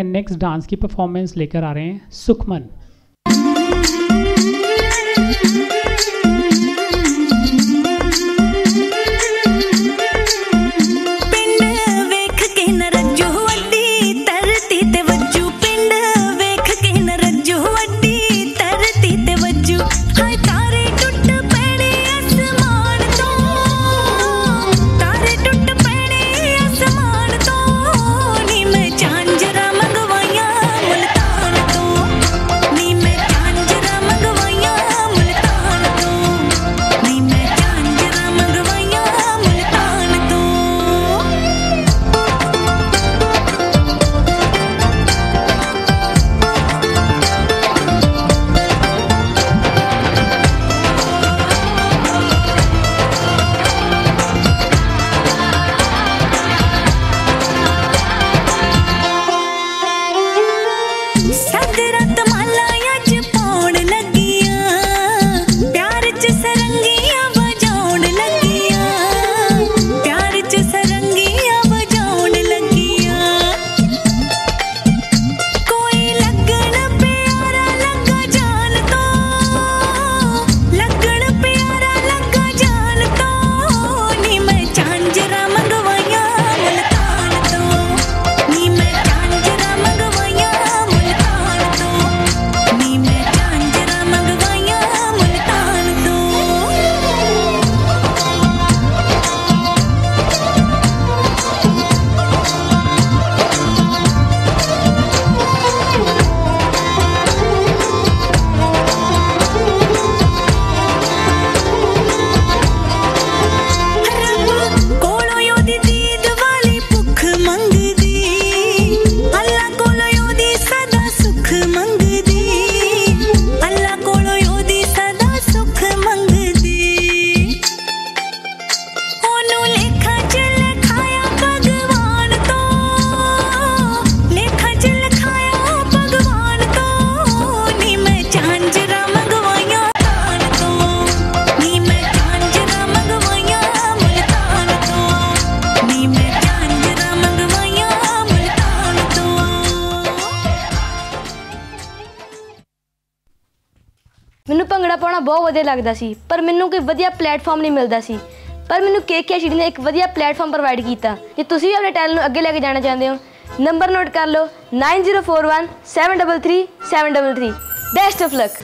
And next dance की performance लेकर आ रहे हैं सुखमन। ਮੈਨੂੰ ਭੰਗੜਾ ਪਾਉਣਾ ਬਹੁਤ ਵਧੀਆ ਲੱਗਦਾ ਸੀ, ਪਰ ਮੈਨੂੰ ਕੋਈ ਵਧੀਆ ਪਲੇਟਫਾਰਮ ਨਹੀਂ ਮਿਲਦਾ ਸੀ। ਪਰ ਮੈਨੂੰ KKHD ਨੇ ਇੱਕ ਵਧੀਆ ਪਲੇਟਫਾਰਮ ਪ੍ਰੋਵਾਈਡ ਕੀਤਾ। ਜੇ ਤੁਸੀਂ ਵੀ ਆਪਣੇ ਟੈਲੈਂਟ ਨੂੰ ਅੱਗੇ ਲੈ ਕੇ ਜਾਣਾ ਚਾਹੁੰਦੇ ਹੋ, ਨੰਬਰ ਨੋਟ ਕਰ ਲਓ 9041 733 733। Best of luck.